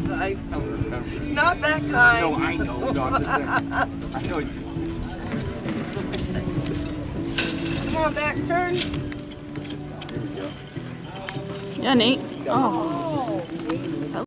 Not that kind. No, I know. No, I'm just saying. I know you. Come on, back turn. Here we go. Yeah, Nate. Oh.